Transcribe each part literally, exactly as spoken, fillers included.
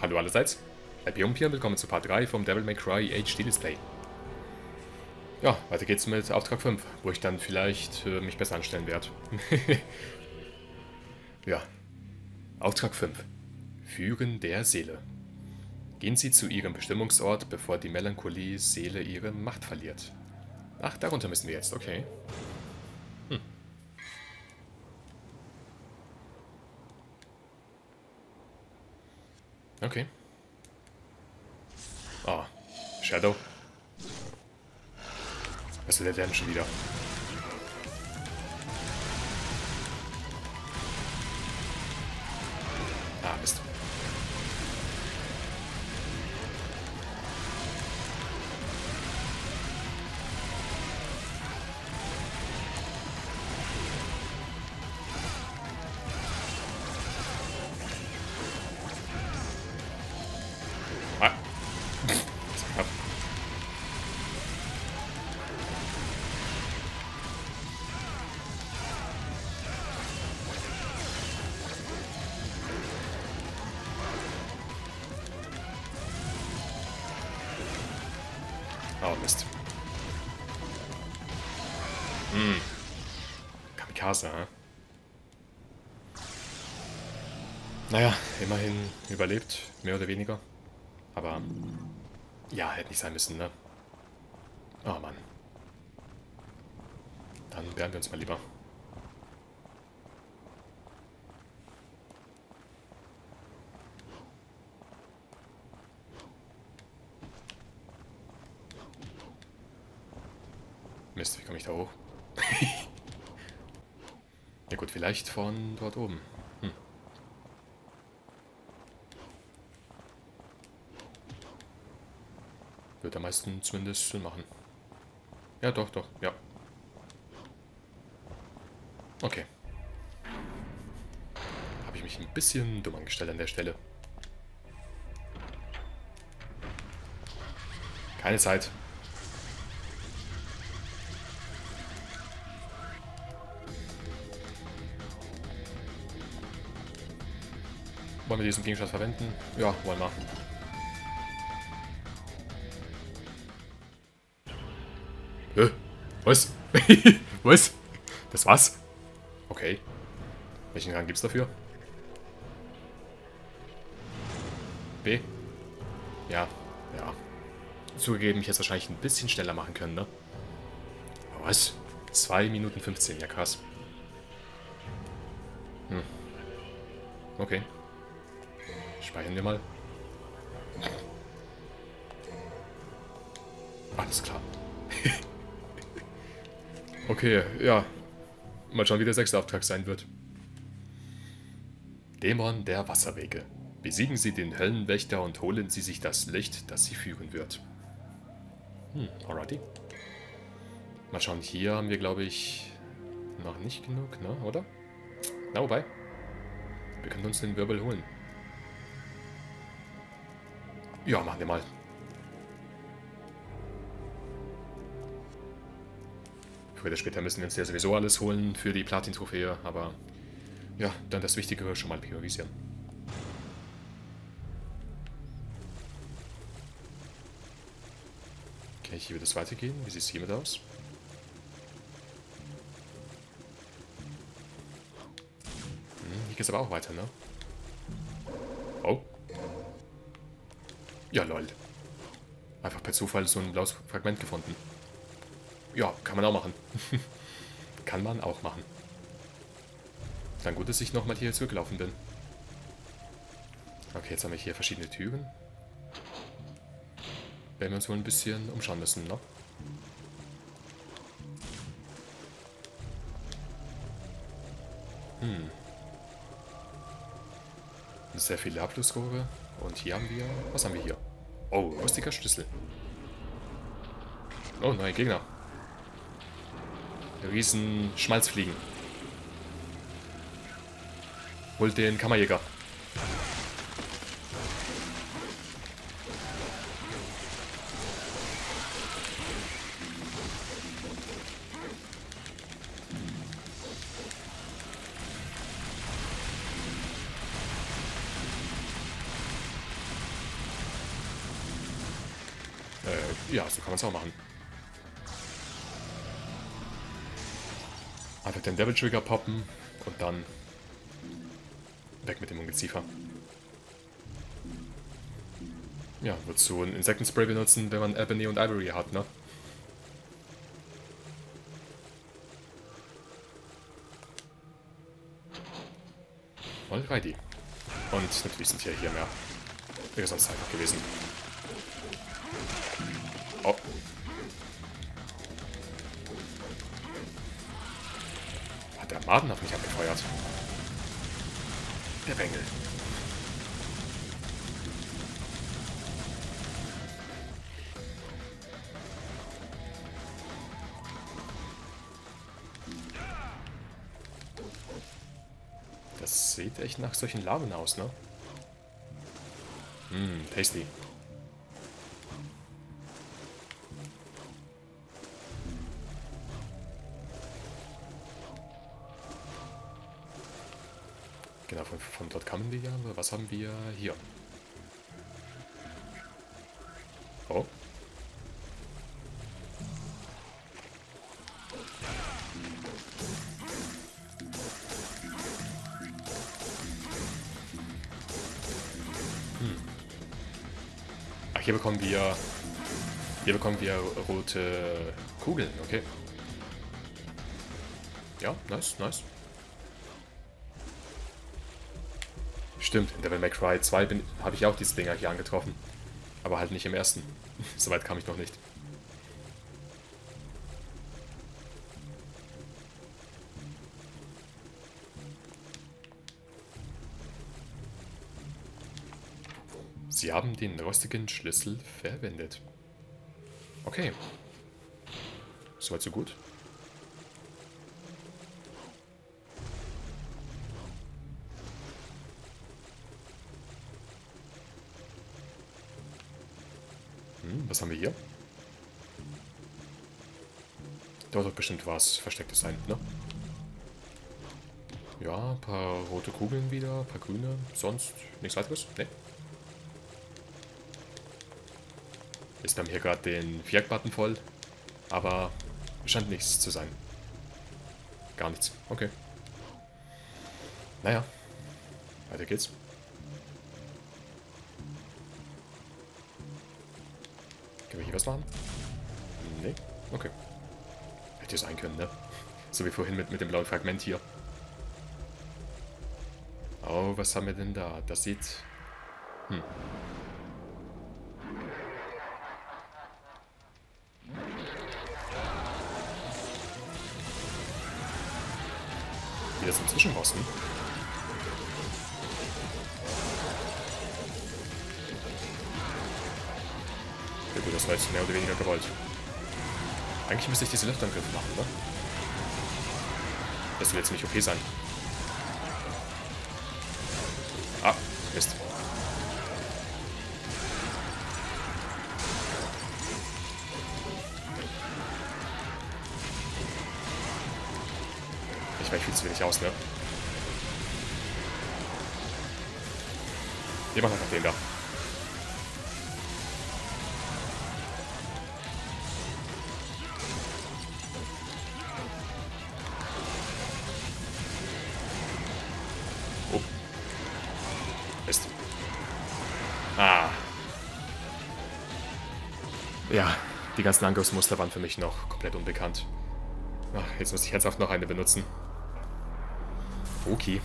Hallo allerseits, Albion hier, willkommen zu Part drei vom Devil May Cry H D Display. Ja, weiter geht's mit Auftrag fünf, wo ich dann vielleicht äh, mich besser anstellen werde. Ja, Auftrag fünf. Führen der Seele. Gehen Sie zu Ihrem Bestimmungsort, bevor die Melancholie-Seele ihre Macht verliert. Ach, darunter müssen wir jetzt, okay. Hm. Okay. Ah, Shadow. Was will der denn schon wieder? Ah, Mist. Ah. Oh, Mist. Hm. Kamikaze, hä? Naja, immerhin überlebt, mehr oder weniger. Aber, ja, hätte nicht sein müssen, ne? Oh, Mann. Dann wehren wir uns mal lieber. Mist, wie komme ich da hoch? Ja gut, vielleicht von dort oben. Hm. Wird am meisten zumindest Sinn machen. Ja, doch, doch, ja. Okay. Habe ich mich ein bisschen dumm angestellt an der Stelle. Keine Zeit. Wollen wir diesen Gegenstand verwenden? Ja, wollen wir. Hä? Was? Was? Das war's? Okay. Welchen Rang gibt's dafür? B? Ja, ja. Zugegeben, ich hätte es wahrscheinlich ein bisschen schneller machen können, ne? Aber was? zwei Minuten fünfzehn, ja krass. Hm. Okay. Speichern wir mal. Alles klar. Okay, ja. Mal schauen, wie der sechste Auftrag sein wird. Dämon der Wasserwege. Besiegen Sie den Höllenwächter und holen Sie sich das Licht, das Sie führen wird. Hm, alrighty. Mal schauen, hier haben wir, glaube ich, noch nicht genug, ne, oder? Na, wobei. Wir können uns den Wirbel holen. Ja, machen wir mal. Früher oder später müssen wir uns ja sowieso alles holen für die Platin-Trophäe, aber ja, dann das Wichtigere schon mal priorisieren. Okay, hier wird es weitergehen. Wie sieht es hiermit aus? Hm, hier geht es aber auch weiter, ne? Oh. Ja, lol. Einfach per Zufall so ein blaues Fragment gefunden. Ja, kann man auch machen. Kann man auch machen. Dann gut, dass ich nochmal hier zurückgelaufen bin. Okay, jetzt haben wir hier verschiedene Türen. Werden wir uns wohl ein bisschen umschauen müssen, ne? Hm. Sehr viele Abflussrohre. Und hier haben wir... Was haben wir hier? Oh, rustiger Schlüssel. Oh, neue Gegner. Riesen Schmalzfliegen. Holt den Kammerjäger. Äh, ja, so kann man es auch machen. Einfach den Devil Trigger poppen und dann weg mit dem Ungeziefer. Ja, wozu ein Insektenspray benutzen, wenn man Ebony und Ivory hat, ne? Alrighty. Und natürlich sind hier hier mehr. Wäre sonst einfach gewesen. Oh. Hat der Maden auf mich abgefeuert? Der Bengel. Das sieht echt nach solchen Larven aus, ne? Mmm, tasty. Genau, von, von dort kamen wir ja. Was haben wir hier? Oh. Hm. Ach, hier bekommen wir... Hier bekommen wir rote Kugeln, okay. Ja, nice, nice. Stimmt, in Devil May Cry zwei habe ich auch diese Dinger hier angetroffen. Aber halt nicht im ersten. Soweit kam ich noch nicht. Sie haben den rostigen Schlüssel verwendet. Okay. Soweit so gut. Hm, was haben wir hier? Dort wird bestimmt was Verstecktes sein, ne? Ja, ein paar rote Kugeln wieder, ein paar grüne. Sonst nichts weiteres? Ne. Ist beim hier gerade den Viereck-Button voll, aber scheint nichts zu sein. Gar nichts. Okay. Naja, weiter geht's. Können wir hier was machen? Nee? Okay. Hätte es sein können, ne? So wie vorhin mit, mit dem blauen Fragment hier. Oh, was haben wir denn da? Das sieht... Hm. Wieder zum Zwischenbossen. Ja gut, das war jetzt mehr oder weniger gewollt. Eigentlich müsste ich diese Luftangriffe machen, ne? Das will jetzt nicht okay sein. Ah, Mist. Ich weiche viel zu wenig aus, ne? Wir machen einfach den da. Oh. Mist. Ah. Ja, die ganzen Angriffsmuster waren für mich noch komplett unbekannt. Ach, jetzt muss ich herzhaft noch eine benutzen. Okay.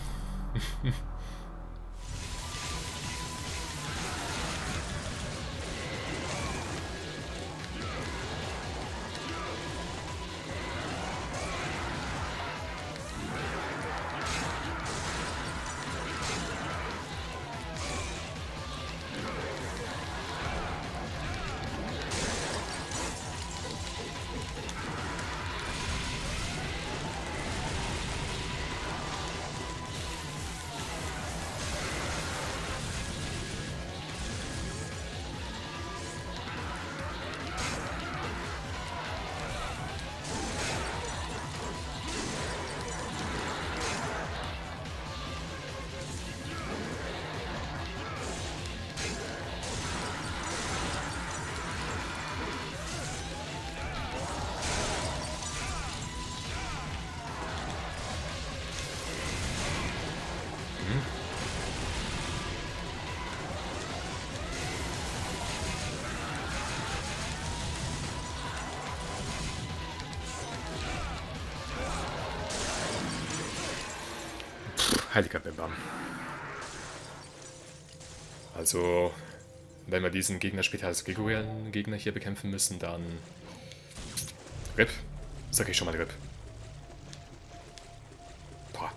Heiliger Bimbam. Also, wenn wir diesen Gegner später als regulären Gegner hier bekämpfen müssen, dann... R I P. Sag ich schon mal R I P. Boah.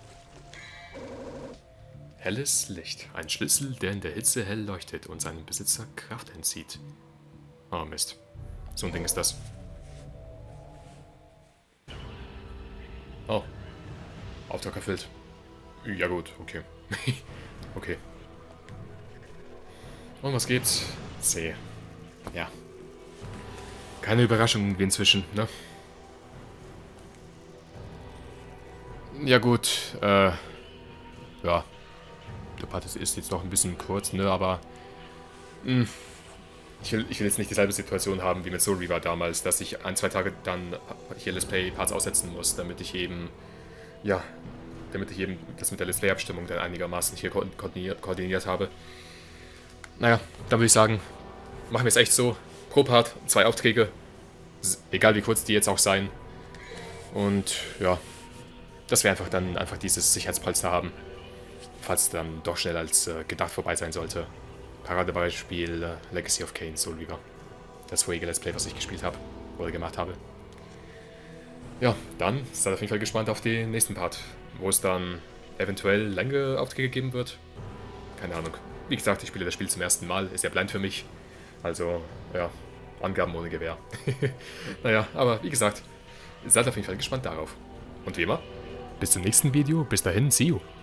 Helles Licht. Ein Schlüssel, der in der Hitze hell leuchtet und seinem Besitzer Kraft entzieht. Oh Mist. So ein Ding ist das. Oh. Auftrag erfüllt. Ja gut, okay. Okay. Und was gibt's? C. Ja. Keine Überraschung irgendwie inzwischen, ne? Ja gut, äh... ja. Der Part ist jetzt noch ein bisschen kurz, ne, aber... Mh, ich, will, ich will jetzt nicht dieselbe Situation haben wie mit Soul Reaver damals, dass ich ein, zwei Tage dann hier Let's Play Parts aussetzen muss, damit ich eben... Ja, damit ich eben das mit der Let's Play Abstimmung dann einigermaßen hier ko koordiniert, koordiniert habe. Naja, dann würde ich sagen, machen wir es echt so. Pro Part, zwei Aufträge. Egal wie kurz die jetzt auch sein. Und ja, dass wir einfach dann einfach dieses Sicherheitspolster haben. Falls es dann doch schnell als äh, gedacht vorbei sein sollte. Paradebeispiel äh, Legacy of Kain, Soul Reaver. Das vorherige Let's Play, was ich gespielt habe. Oder gemacht habe. Ja, dann seid auf jeden Fall gespannt auf den nächsten Part. Wo es dann eventuell längere Aufträge geben wird. Keine Ahnung. Wie gesagt, ich spiele das Spiel zum ersten Mal. Ist ja blind für mich. Also, ja, Angaben ohne Gewähr. Naja, aber wie gesagt, seid auf jeden Fall gespannt darauf. Und wie immer, bis zum nächsten Video. Bis dahin, see you.